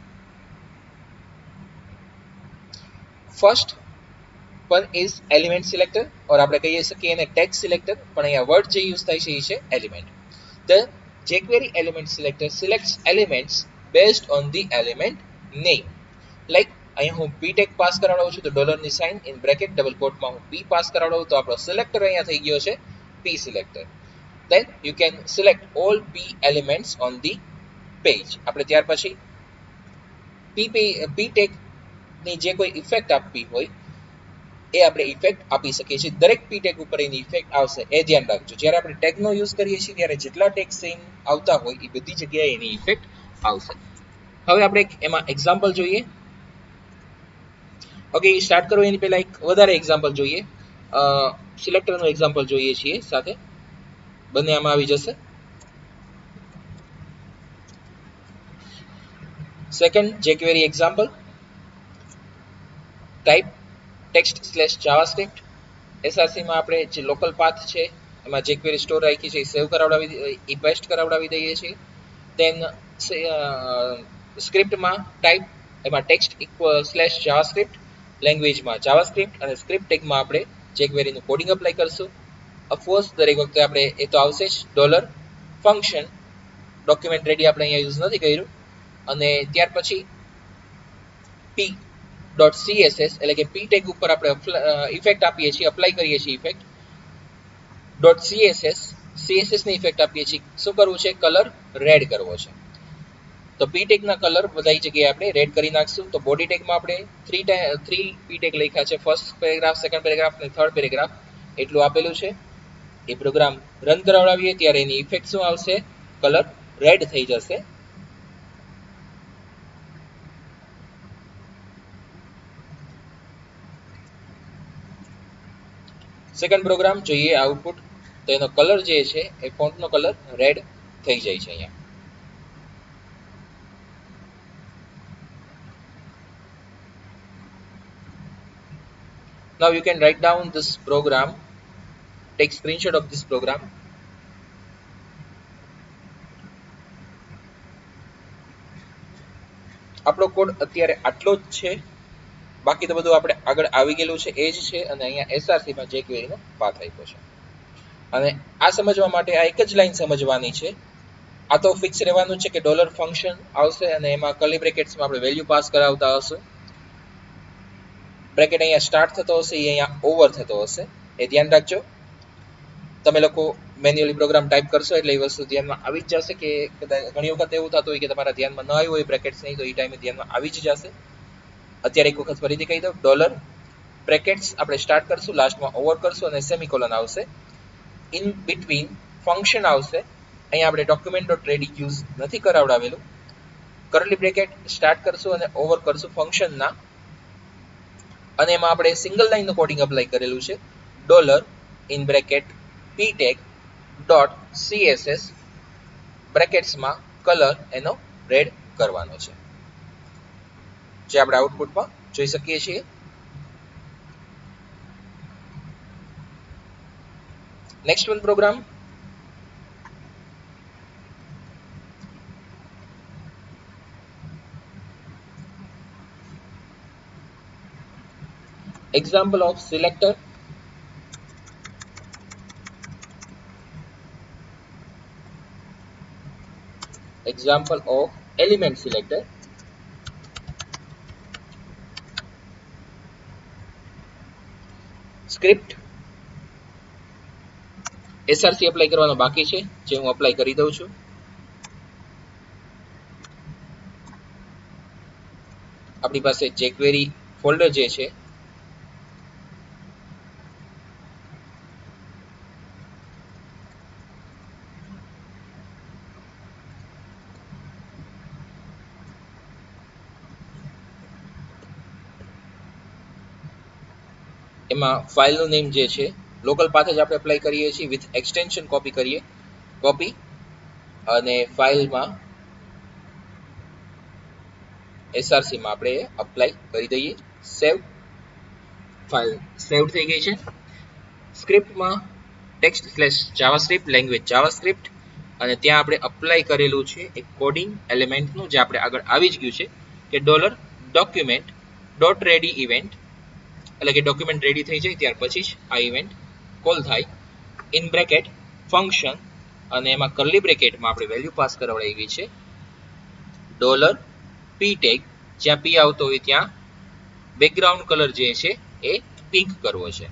Speaker 1: First one is element selector, or આપણે કહી શકીએ એને text selector, પણ અહીંયા વર્ડ જે યુઝ થાય છે એ છે element. The jQuery element selector selects elements based on the element name. Like અહીંયા હું p tag પાસ કરાવડાવું છું તો ડોલર ની સાઇન ઇન બ્રેકેટ ડબલ કોટમાં હું p પાસ કરાવડાવું તો આપણો સિલેક્ટર અહીંયા થઈ ગયો છે p selector. Then you can select all p elements on the page. આપણે ત્યાર પછી p p tag ની જે કોઈ ઇફેક્ટ આપવી હોય એ આપણે ઇફેક્ટ આપી શકીએ છીએ. દરેક p tag ઉપર એની ઇફેક્ટ આવશે એ ધ્યાન રાખજો. જ્યારે આપણે ટેગ નો યુઝ કરીએ છીએ ત્યારે જેટલા ટેગ સેમ આવતા હોય એ બધી જગ્યાએ એની ઇફેક્ટ આવશે. હવે આપણે એમાં એક્ઝામ્પલ જોઈએ. ઓકે, સ્ટાર્ટ કરો એની પહેલા એક વધારે એક્ઝામ્પલ જોઈએ. સિલેક્ટર નું એક્ઝામ્પલ જોઈએ છીએ સાથે, બંને આમાં આવી જશે. Second jQuery example. Type text slash JavaScript. SRC માં આપણે જે લોકલ પાથ છે એમાં jQuery સ્ટોર રાખી છે એ સેવ કરાવડાવી એ પેસ્ટ કરાવડાવી દઈએ છીએ. દેન સ્ક્રિપ્ટમાં ટાઈપ એમાં ટેક્સ્ટ ઇક્વલ સ્લેશ જાવાસ્ક્રિપ્ટ, લેંગ્વેજમાં જાવાસ્ક્રિપ્ટ અને સ્ક્રિપ્ટ ટેગમાં આપણે jQuery નું કોડિંગ એપ્લાય કરશું. ઓફકોર્સ દરેક વખતે આપણે એ તો આવશે જ. ડોલર ફંક્શન ડોક્યુમેન્ટ રેડી આપણે અહીંયા યુઝ નથી કર્યું. અને ત્યાર પછી p ડોટ css એટલે કે p ટેગ ઉપર આપણે ઇફેક્ટ આપીએ છીએ, અપ્લાય કરીએ છીએ ઇફેક્ટ. ડોટ css css ની ઇફેક્ટ આપીએ છીએ. શું કરવું છે? કલર રેડ કરવો છે. તો p ટેગ ના કલર બધી જગ્યાએ આપણે રેડ કરી નાખશું. તો બોડી ટેગમાં આપણે થ્રી થ્રી p ટેગ લખ્યા છે. ફર્સ્ટ પેરેગ્રાફ, સેકન્ડ પેરેગ્રાફ અને થર્ડ પેરેગ્રાફ એટલું આપેલું છે. એ પ્રોગ્રામ રન કરાવડાવીએ ત્યારે એની ઇફેક્ટ શું આવશે? કલર રેડ થઈ જશે. સેકન્ડ પ્રોગ્રામ જોઈએ આઉટપુટ, તો એનો કલર જે છે એ ફોન્ટનો કલર રેડ થઈ જાય છે અહીંયા. Now you can write down this program, take screenshot of this program. આપણો કોડ અત્યારે આટલો જ છે, બાકી તો બધું આપણે આગળ આવી ગયેલું છે એ જ છે. અને અહીંયા એસઆરસી માં jQuery નો પાથ આપ્યો છે. અને આ સમજવા માટે આ એક જ લાઈન સમજવાની છે. આ તો ફિક્સ રહેવાનું છે કે ડોલર ફંક્શન આવશે અને એમાં કર્લી બ્રેકેટ્સમાં આપણે વેલ્યુ પાસ કરાવતા હશું. બ્રેકેટ અહીંયા સ્ટાર્ટ થતો હશે, એ અહીંયા ઓવર થતો હશે, એ ધ્યાન રાખજો. તમે લોકો મેન્યુઅલી પ્રોગ્રામ ટાઈપ કરશો એટલે એ વસ્તુ ધ્યાનમાં આવી જ જશે. કે ઘણી વખત એવું થતું હોય કે તમારા ધ્યાનમાં ન આવ્યું હોય બ્રેકેટ્સ નહીં, તો એ ટાઈમે ધ્યાનમાં આવી જ જશે. અત્યારે એક વખત ફરીથી કહી દઉં, ડોલર બ્રેકેટ્સ આપણે સ્ટાર્ટ કરશું, લાસ્ટમાં ઓવર કરશું અને સેમિકોલન આવશે. ઇન બિટવીન ફંક્શન આવશે. અહીંયા આપણે ડોક્યુમેન્ટ ડોટ રેડી યુઝ નથી કરાવડાવેલું. કર્લી બ્રેકેટ સ્ટાર્ટ કરશું અને ઓવર કરશું ફંક્શનના, અને એમાં આપણે સિંગલ લાઈનનું કોડિંગ એપ્લાય કરેલું છે. Dollar in bracket p tag dot css બ્રેકેટ્સમાં કલર એનો રેડ કરવાનો છે, જે આપણે આઉટપુટમાં જોઈ શકીએ છીએ. Next one program. Example of selector. Example of element selector. Script. SRC apply કરવાનો બાકી છે, જે હું એપ્લાય કરી દઉં છું. આપણી પાસે jQuery ફોલ્ડર જે છે એમાં ફાઇલનું નેમ જે છે લોકલ પાથ જ આપણે એપ્લાય કરીએ છીએ વિથ એક્સટેન્શન કોપી કરીએ કોપી અને ફાઇલમાં એસઆરસી માં આપણે અપ્લાય કરી દઈએ સેવ ફાઇલ સેવ થઈ ગઈ છે સ્ક્રિપ્ટમાં text slash JavaScript language JavaScript અને ત્યાં આપણે અપ્લાય કરેલું છે એક કોડિંગ એલિમેન્ટનું જે આપણે આગળ આવી જ ગયું છે કે dollar document dot ready event એટલે કે ડોક્યુમેન્ટ રેડી થઈ જાય ત્યાર પછી જ આ ઇવેન્ટ કોલ થાય ઇન બ્રેકેટ ફંક્શન અને એમાં કર્લી બ્રેકેટમાં આપણે વેલ્યુ પાસ કરાવડાવી છે ડોલર પી ટેગ જ્યાં પી આવતો હોય ત્યાં બેકગ્રાઉન્ડ કલર જે છે એ પિંક કરવો છે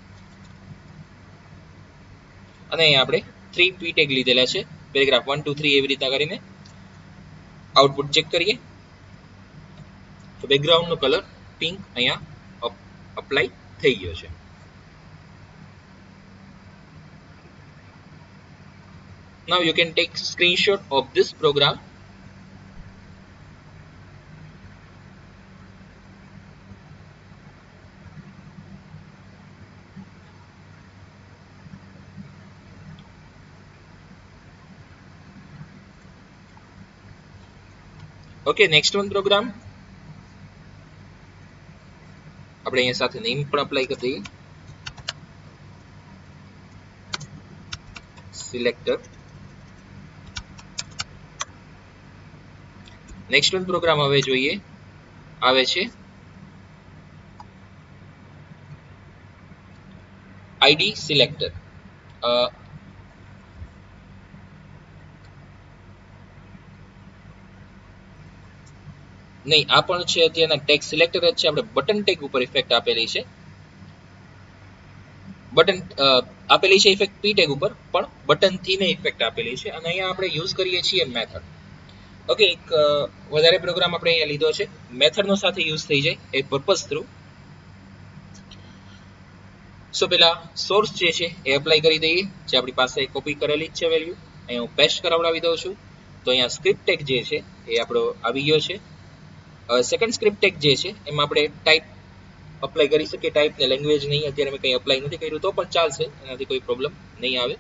Speaker 1: અને અહીં આપણે થ્રી પી ટેગ લીધેલા છે પેરેગ્રાફ વન ટુ થ્રી એવી રીતના કરીને આઉટપુટ ચેક કરીએ તો બેકગ્રાઉન્ડનો કલર પિંક અહીંયા અપ્લાય થઈ ગયો છે now you can take screenshot of this program okay next one program આપણે અહીંયા સાથે નેમ પણ અપ્લાય કરી દઈએ સિલેક્ટર નેક્સ્ટ વન પ્રોગ્રામ હવે જોઈએ આવે છે આઈડી સિલેક્ટર નહીં આ પણ છે અત્યારના ટેગ સિલેક્ટર જ છે આપણે બટન ટેગ ઉપર ઇફેક્ટ આપેલી છે બટન આપેલી છે ઇફેક્ટ પી ટેગ ઉપર પણ બટન થી ને ઇફેક્ટ આપેલી છે અને અહીંયા આપણે યુઝ કરીએ છીએ મેથડ ઓકે એક વધારે પ્રોગ્રામ આપણે અહીંયા લીધો છે મેથડનો સાથે યુઝ થઈ જાય એ પર્પઝ થ્રુ સો પેલા સોર્સ જે છે એ એપ્લાય કરી દઈએ જે આપણી પાસે કોપી કરેલી જ છે વેલ્યુ અહીંયા હું પેસ્ટ કરાવડાવી દઉં છું તો અહીંયા સ્ક્રિપ્ટ ટેગ જે છે એ આપણો આવી ગયો છે સેકન્ડ સ્ક્રિપ્ટ ટેગ જે છે એમાં આપણે ટાઈપ અપ્લાય કરી શકીએ ટાઈપ ને લેંગ્વેજ નહીં અત્યારે મેં કંઈ અપ્લાય નથી કર્યું તો પણ ચાલશે એનાથી કોઈ પ્રોબ્લેમ નહીં આવે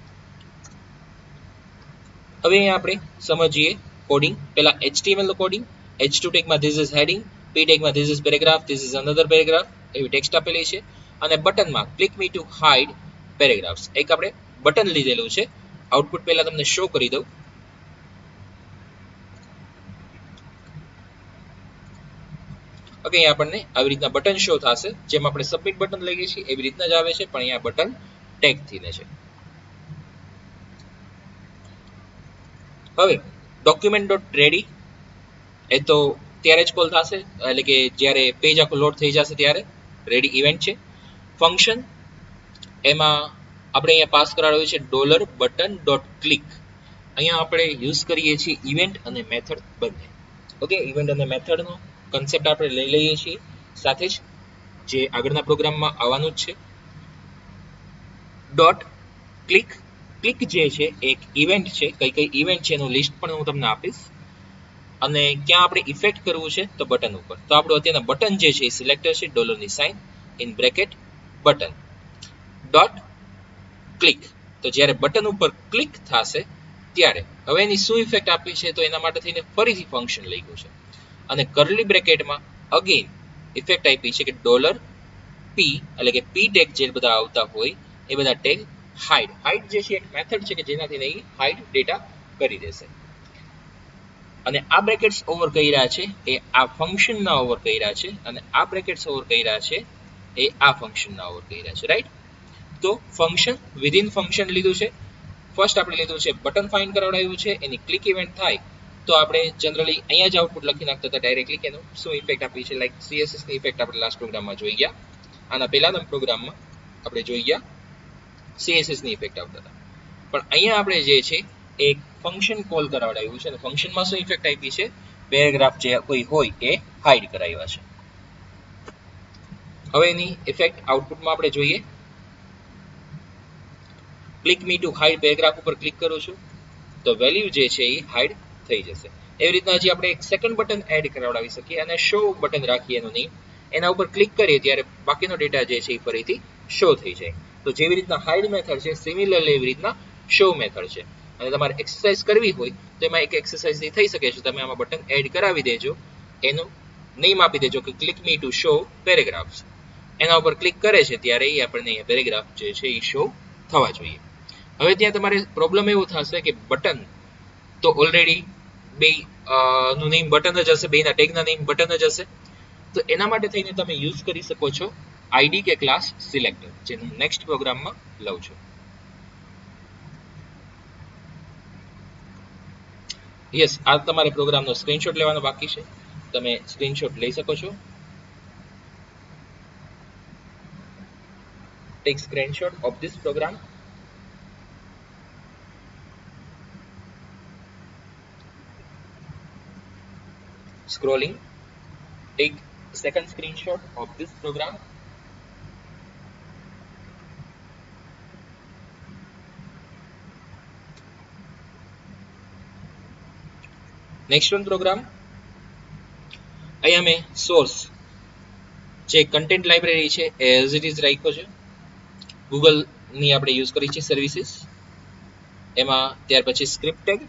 Speaker 1: હવે અહીંયા આપણે સમજીએ કોડિંગ પેલા એચટીએમએલ નું કોડિંગ એચ ટુ ટેગમાં ધીસ ઇઝ હેડિંગ પી ટેગમાં this is paragraph this is another paragraph એવી ટેક્સ્ટ આપેલી છે અને બટનમાં click me to hide paragraphs એક આપણે બટન લીધેલું છે આઉટપુટ પહેલા તમને શો કરી દઉં ઓકે અહીંયા આપણને આવી રીતના બટન શો થશે જેમ આપણે સબમિટ બટન લઈએ છીએ એવી રીતના જ આવે છે પણ અહીંયા બટન ટેગ થી ને છે હવે ડોક્યુમેન્ટ ડોટ રેડી એ તો ત્યારે જ કોલ થશે એટલે કે જ્યારે પેજ આખું લોડ થઈ જશે ત્યારે રેડી ઇવેન્ટ છે ફંક્શન એમાં આપણે અહીંયા પાસ કરાવ્યું છે ડોલર બટન ડોટ ક્લિક અહીંયા આપણે યુઝ કરીએ છીએ ઇવેન્ટ અને મેથડ બંને ઓકે ઇવેન્ટ અને મેથડનો કન્સેપ્ટ આપણે લઈ લઈએ છીએ સાથે જ જે આગળના પ્રોગ્રામમાં આવવાનું જ છે ડોટ ક્લિક ક્લિક જે છે એક ઇવેન્ટ છે કઈ કઈ ઇવેન્ટ છે એનું લિસ્ટ પણ હું તમને આપીશ અને ક્યાં આપણે ઇફેક્ટ કરવું છે તો બટન ઉપર તો આપણું અત્યારના બટન જે છે એ સિલેક્ટર છે ડોલરની sign in bracket button dot click તો જ્યારે બટન ઉપર ક્લિક થશે ત્યારે હવે એની શું ઇફેક્ટ આપી છે તો એના માટે થઈને ફરીથી ફંક્શન લઈ ગયું છે અને કર્લી બ્રેકેટમાં અગેન ઇફેક્ટ આપી છે કે ડોલર પી એટલે કે પી ટેગ જે બધા આવતા હોય એ બધા ટેગ હાઇડ હાઇડ જે છે એક મેથડ છે કે જેનાથી નહીં હાઇડ ડેટા કરી દેશે અને આ બ્રેકેટ્સ ઓવર કર્યા છે એ આ ફંક્શનના ઓવર કર્યા છે અને આ બ્રેકેટ્સ ઓવર કર્યા છે એ આ ફંક્શનના ઓવર કર્યા છે રાઈટ તો ફંક્શન વિધિન ફંક્શન લીધું છે ફર્સ્ટ આપણે લીધું છે બટન ફાઇન્ડ કરાવડાવ્યું છે એની ક્લિક ઇવેન્ટ થાય તો આપણે જનરલી અહીંયા જ આઉટપુટ લખી નાખતા હતા ડાયરેક્ટલી કે એનું શું ઇફેક્ટ આપી છે લાઈક સીએસએસ ની ઇફેક્ટ આપણે લાસ્ટ પ્રોગ્રામમાં જોઈ ગયા આના પહેલાના પ્રોગ્રામમાં આપણે જોઈ ગયા સીએસએસ ની ઇફેક્ટ આવતા હતા પણ અહીંયા આપણે જે છે એક ફંક્શન કોલ કરાવડાવ્યું છે અને ફંક્શનમાં શું ઇફેક્ટ આપી છે પેરેગ્રાફ જે કોઈ હોય એ હાઇડ કરાવ્યા છે હવે એની ઇફેક્ટ આઉટપુટમાં આપણે જોઈએ click me to hide paragraph ઉપર ક્લિક કરું છું તો વેલ્યુ જે છે એ હાઇડ થઈ જશે એવી રીતના હજી આપણે એક સેકન્ડ બટન એડ કરાવડાવી શકીએ અને શો બટન રાખીએ એનું નેમ એના ઉપર ક્લિક કરીએ ત્યારે બાકીનો ડેટા જે છે એ ફરીથી શો થઈ જાય. તો જેવી રીતના હાઇડ મેથડ છે, સિમિલરલી એવી રીતના શો મેથડ છે. અને તમારે એક્સરસાઇઝ કરવી હોય તો એમાં એક એક્સરસાઇઝ થઈ શકે છે, તમે આમાં બટન એડ કરાવી દેજો, એનું નેમ આપી દેજો કે click me to show paragraphs. એના ઉપર ક્લિક કરે છે ત્યારે એ આપણને પેરેગ્રાફ જે છે એ શો થવા જોઈએ. હવે ત્યાં તમારે પ્રોબ્લેમ એવું થશે કે બટન તો ઓલરેડી બે નું નેમ બટન જ હશે, બેના ટેગના નેમ બટન જ હશે. તો એના માટે થઈને તમે યુઝ કરી શકો છો આઈડી કે ક્લાસ સિલેક્ટર, જેનું નેક્સ્ટ પ્રોગ્રામમાં લઉં છું. યસ, આ તમારે પ્રોગ્રામનો સ્ક્રીનશોટ લેવાનો બાકી છે, તમે સ્ક્રીનશોટ લઈ શકો છો. Take screenshot of this program. Scrolling, take second screenshot of this program. Next one program. અહીંયા મેં સોર્સ જે કન્ટેન્ટ લાઇબ્રેરી છે એ એઝ ઇટ ઇઝ રાખ્યો છે. ગૂગલ ની આપણે યુઝ કરી છે સર્વિસીસ. એમાં ત્યાર પછી સ્ક્રિપ્ટ ટેગ,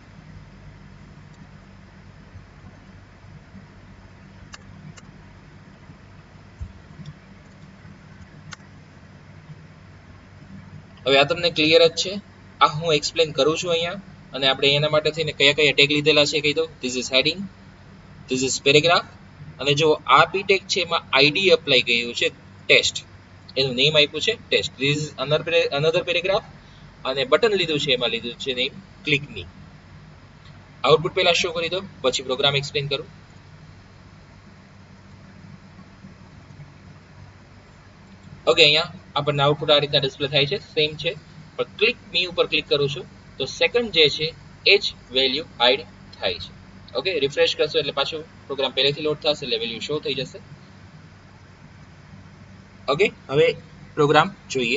Speaker 1: હવે આ તમને ક્લિયર જ છે. આ હું એક્સપ્લેન કરું છું અહીંયા, અને આપણે એના માટે થઈને કયા કયા ટેગ લીધેલા છે કહી દો. This is heading, this is paragraph, અને જો આ પી ટેગ છે એમાં આઈડી અપ્લાય કર્યું છે ટેસ્ટ, એનું નેમ આપ્યું છે test. This is another paragraph, અને બટન લીધું છે એમાં લીધું છે નેમ ક્લિક મી. આઉટપુટ પહેલા શો કરી દો, પછી પ્રોગ્રામ એક્સપ્લેન કરું. ઓકે, અહીંયા આપણને આઉટપુટ આ રીતના ડિસ્પ્લે થાય છે, સેમ છે. પણ ક્લિક મી ઉપર ક્લિક કરું છું તો સેકન્ડ જે છે એ જ વેલ્યુ હાઇડ થાય છે. ઓકે, રિફ્રેશ કરશો એટલે પાછો પ્રોગ્રામ પહેલેથી લોડ થશે, એટલે વેલ્યુ શો થઈ જશે. ઓકે, હવે પ્રોગ્રામ જોઈએ.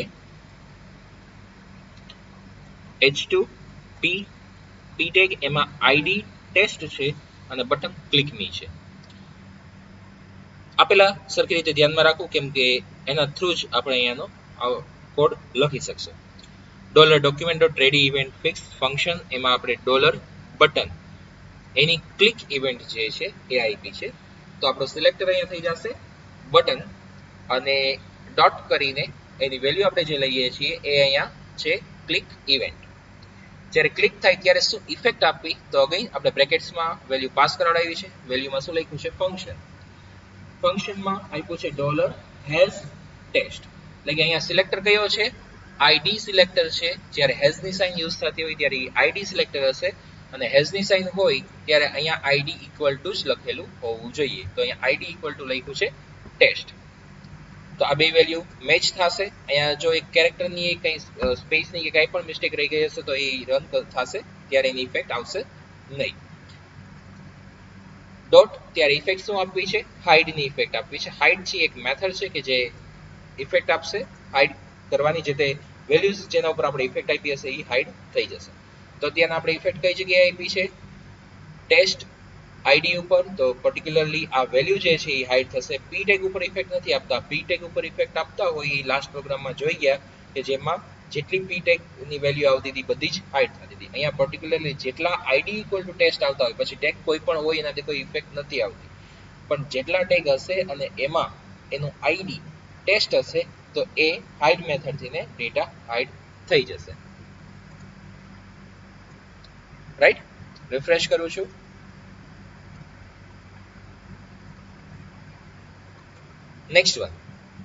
Speaker 1: H two P P tag, એમાં આઈડી ટેસ્ટ છે અને બટન ક્લિક મી છે. આપેલા સરખી રીતે ધ્યાનમાં રાખવું, કેમ કે એના થ્રુ જ આપણે અહીંયાનો કોડ લખી શકશો. Dollar document dot ready event fix function, એમાં આપણે ડોલર બટન એની ક્લિક ઇવેન્ટ જે છે એ આપી છે. તો આપણો સિલેક્ટર અહીંયા થઈ જશે બટન, અને ડોટ કરીને એની વેલ્યુ આપણે જે લઈએ છીએ એ અહીંયા છે ક્લિક ઇવેન્ટ. જ્યારે ક્લિક થાય ત્યારે શું ઇફેક્ટ આપવી, તો અગેન આપણે બ્રેકેટ્સમાં વેલ્યુ પાસ કરાવડાવી છે. વેલ્યુમાં શું લખ્યું છે ફંક્શન, ફંક્શનમાં આપ્યું છે ડોલર હેઝ ટેસ્ટ. એટલે કે અહીંયા સિલેક્ટર કયો છે, આઈડી સિલેક્ટર છે. જ્યારે હેઝ ની સાઇન યુઝ થતી હોય ત્યારે આઈડી સિલેક્ટર હશે, અને હેઝ ની સાઇન હોય ત્યારે અહીંયા આઈડી ઇક્વલ ટુ જ લખેલું હોવું જોઈએ. તો અહીંયા આઈડી ઇક્વલ ટુ લખ્યું છે ટેસ્ટ. તો આ બે વેલ્યુ મેચ થશે. અહીંયા જો એક કેરેક્ટરની કંઈ સ્પેસની કે કંઈ પણ મિસ્ટેક રહી ગઈ હશે તો એ રન થશે, ત્યારે એની ઇફેક્ટ આવશે નહીં. ડોટ, ત્યારે ઇફેક્ટ શું આપવી છે, હાઇડ ની ઇફેક્ટ આપવી છે. હાઇડ છે એક મેથડ છે કે જે ઇફેક્ટ આપશે, હાઇડ કરવાની, જે તે વેલ્યુઝ જેના ઉપર આપણે ઇફેક્ટ આપી હશે એ હાઇડ થઈ જશે. તો ત્યાં આપણે ઇફેક્ટ કઈ જગ્યાએ આપી છે, ટેસ્ટ આઈડી ઉપર. તો પર્ટિક્યુલરલી આ વેલ્યુ જે છે એ હાઇડ થશે. પી ટેગ ઉપર ઇફેક્ટ નથી આપતા. પી ટેગ ઉપર ઇફેક્ટ આપતા હોય એ લાસ્ટ પ્રોગ્રામમાં જોઈ ગયા કે જેમાં જેટલી પી ટેગ ની વેલ્યુ આવતી હતી બધી જ હાઇડ થતી હતી. અહીંયા પર્ટિક્યુલરલી જેટલા આઈડી ઇક્વલ ટુ ટેસ્ટ આવતા હોય, પછી ટેગ કોઈ પણ હોય એનાથી કોઈ ઇફેક્ટ નથી આવતી, પણ જેટલા ટેગ હશે અને એમાં એનું આઈડી ટેસ્ટ હશે તો એ હાઇડ મેથડ થીને ડેટા હાઇડ થઈ જશે. રાઈટ, રિફ્રેશ કરું છું. Next one.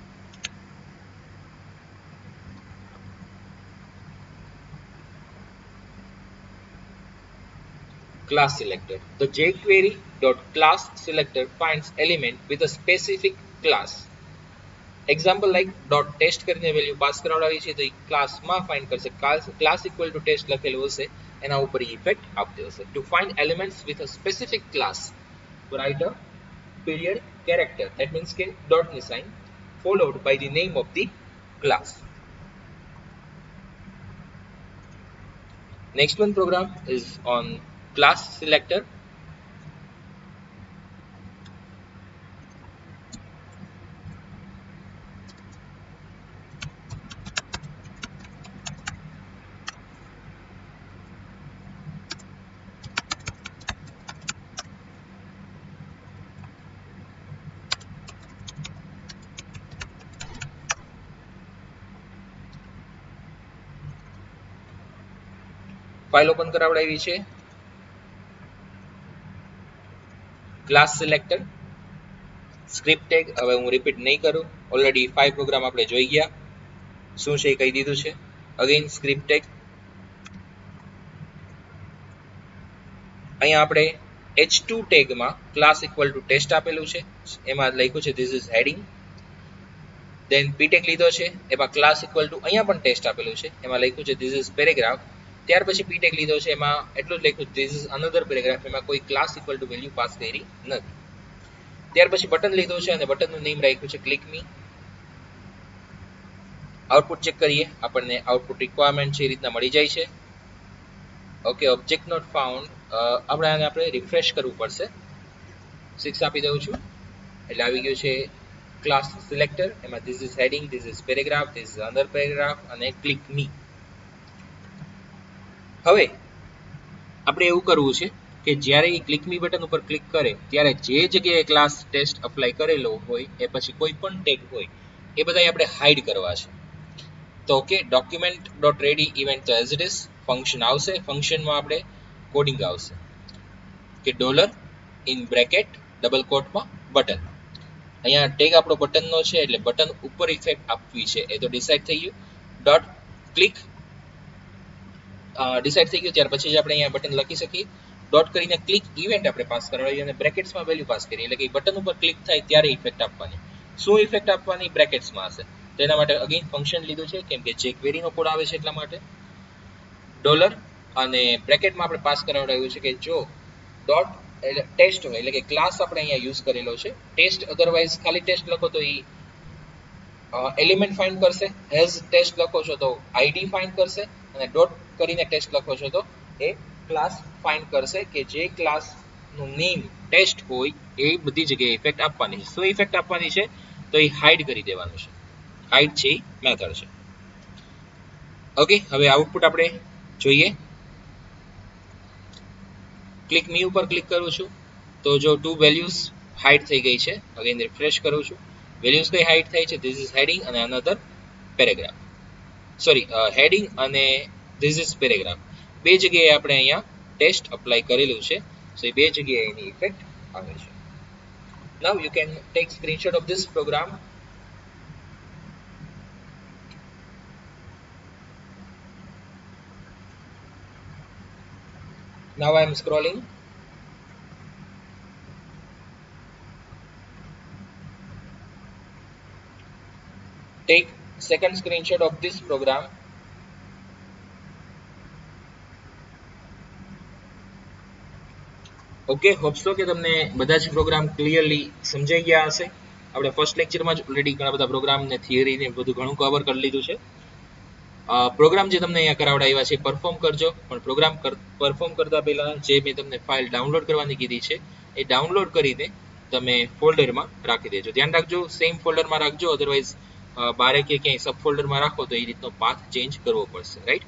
Speaker 1: Class selector. The jQuery.class selector finds element with a specific class. Example like dot test કરીને વેલ્યુ પાસ કરાવડાવી છે તો એ ક્લાસમાં ફાઇન્ડ કરશે. ક્લાસ ઇક્વલ ટુ ટેસ્ટ લખેલું હશે એના ઉપર ઇફેક્ટ આપતી હશે. To find elements with a specific class, write a period character, that means કે dot ની sign followed by the name of the class. Next one program is on class selector. File open કરાવડાવી છે, class selector, script tag, હવે હું repeat નહીં કરું, already five programme આપણે જોઈ ગયા, શું છે એ કહી દીધું છે. અગેન સ્ક્રિપ્ટ ટેગ, અહીંયા આપણે એચ ટુ ટેગમાં ક્લાસ ઇક્વલ ટુ ટેસ્ટ આપેલું છે, એમાં લખ્યું છે this is heading. Then P tag લીધો છે, એમાં ક્લાસ ઇક્વલ ટુ અહીંયા પણ ટેસ્ટ આપેલું છે, એમાં લખ્યું છે ધીસ ઇઝ પેરેગ્રાફ. ત્યાર પછી પી ટેગ લીધો છે, એમાં એટલું જ લખ્યું ધીસ ઇઝ અનધર પેરેગ્રાફ, એમાં કોઈ class equal to value pass કરી નથી. ત્યાર પછી બટન લીધું છે અને બટનનું નેમ રાખ્યું છે ક્લિક મી. આઉટપુટ ચેક કરીએ, આપણને આઉટપુટ રિક્વાયરમેન્ટ છે એ રીતના મળી જાય છે. ઓકે, ઓબ્જેક્ટ નોટ ફાઉન્ડ, આપણે આને આપણે રિફ્રેશ કરવું પડશે. સિક્સ આપી દઉં છું એટલે આવી ગયું છે ક્લાસ સિલેક્ટર, એમાં this is heading, this is paragraph, this is another paragraph અને ક્લિક મી. હવે આપણે એવું કરવું છે કે જ્યારે એ ક્લિક મી બટન ઉપર ક્લિક કરે ત્યારે જે જગ્યાએ ક્લાસ ટેસ્ટ અપ્લાય કરેલો હોય એ પછી કોઈ પણ ટેગ હોય એ બધા આપણે હાઈડ કરવા છે. તો okay, document dot ready event તો એઝ ઇટ ઇઝ ફંક્શન આવશે, ફંક્શનમાં આપણે કોડિંગ આવશે કે ડોલર ઇન બ્રેકેટ ડબલ કોટમાં બટન. અહીંયા ટેગ આપણો બટનનો છે એટલે બટન ઉપર ઇફેક્ટ આપવી છે એ તો ડિસાઇડ થઈ ગયું. ડોટ ક્લિક ડિસાઇડ થઈ ગયું, ત્યાર પછી જ આપણે અહીંયા બટન લખી શકીએ. ડોટ કરીને ક્લિક ઇવેન્ટ આપણે પાસ કરવાની અને બ્રેકેટ્સમાં વેલ્યુ પાસ કરીએ, એટલે કે બટન ઉપર ક્લિક થાય ત્યારે ઇફેક્ટ આપવાની. શું ઇફેક્ટ આપવાની? બ્રેકેટ્સમાં હશે. તેના માટે અગેન ફંક્શન લીધું છે કેમ કે જેક્વેરીનો કોડ આવે છે એટલા માટે. ડોલર અને બ્રેકેટમાં આપણે પાસ કરાવડાવ્યું છે કે જો ડોટ એટલે ટેસ્ટ હોય એટલે કે ક્લાસ આપણે અહીંયા યુઝ કરેલો છે ટેસ્ટ, અધરવાઇઝ ખાલી ટેસ્ટ લખો તો એ એલિમેન્ટ ફાઇન્ડ કરશે, હેઝ ટેસ્ટ લખો છો તો આઈડી ફાઇન્ડ કરશે, અને ડોટ કરીને ટેસ્ટ લખો છો તો એ ક્લાસ ફાઇન્ડ કરશે કે જે ક્લાસનું નેમ ટેસ્ટ હોય એ બધી જગ્યાએ ઇફેક્ટ આપવાની છે. શું ઇફેક્ટ આપવાની છે? તો એ હાઇડ કરી દેવાનું છે. હાઇડ છે એ મેથડ છે. ઓકે, હવે આઉટપુટ આપણે જોઈએ. ક્લિક મી ઉપર ક્લિક કરું છું તો જો ટુ વેલ્યુઝ હાઇડ થઈ ગઈ છે. અગેન રિફ્રેશ કરું છું, વેલ્યુઝ કઈ હાઇડ થાય છે? ધીસ ઇઝ હેડિંગ અને અનધર પેરેગ્રાફ, સોરી હેડિંગ અને ધીસ ઇઝ પેરેગ્રાફ. બે જગ્યાએ આપણે અહીંયા ટેસ્ટ અપ્લાય કરેલું છે, સો એ બે જગ્યાએ એની ઇફેક્ટ આવે છે. Now you can take screenshot of this program. Now I am scrolling. Take second screenshot of this program. Okay, hope so કે તમને બધા જ પ્રોગ્રામ ક્લિયરલી સમજાઈ ગયા હશે. આપણે ફર્સ્ટ લેક્ચરમાં જ ઓલરેડી ઘણા બધા પ્રોગ્રામ ને થિયરી ને બધું ઘણું કવર કરી લીધું છે. પ્રોગ્રામ જે તમને અહીંયા કરાવડાવ્યા છે પરફોર્મ કરજો, પણ પ્રોગ્રામ પરફોર્મ કરતા પહેલા જે મેં તમને ફાઇલ ડાઉનલોડ કરવાની કીધી છે એ ડાઉનલોડ કરીને તમે ફોલ્ડરમાં રાખી દેજો. ધ્યાન રાખજો સેમ ફોલ્ડરમાં રાખજો, અધરવાઇઝ બારે કે ક્યાંય સબ ફોલ્ડરમાં રાખો તો એ રીતનો પાથ ચેન્જ કરવો પડશે, રાઈટ?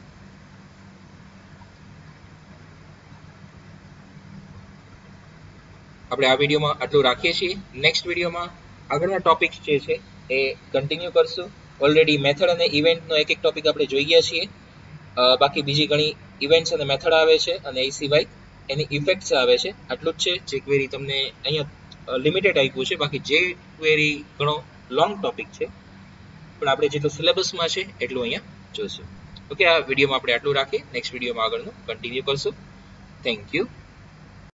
Speaker 1: આપણે આ વિડીયોમાં આટલું રાખીએ છીએ. નેક્સ્ટ વિડીયોમાં આગળના ટોપિક્સ જે છે એ કન્ટિન્યુ કરશું. ઓલરેડી મેથડ અને ઇવેન્ટનો એક એક ટોપિક આપણે જોઈ ગયા છીએ. બાકી બીજી ઘણી ઇવેન્ટ્સ અને મેથડ આવે છે અને એ સિવાય એની ઇફેક્ટ્સ આવે છે. આટલું જ છે. જે ક્વેરી તમને અહીંયા લિમિટેડ આપ્યું છે, બાકી જે ક્વેરી ઘણો લોંગ ટોપિક છે, પણ આપણે જેટલું સિલેબસમાં છે એટલું અહીંયા જોઈશું. ઓકે, આ વિડીયોમાં આપણે આટલું રાખીએ. નેક્સ્ટ વિડીયોમાં આગળનું કન્ટિન્યુ કરશું. Thank you.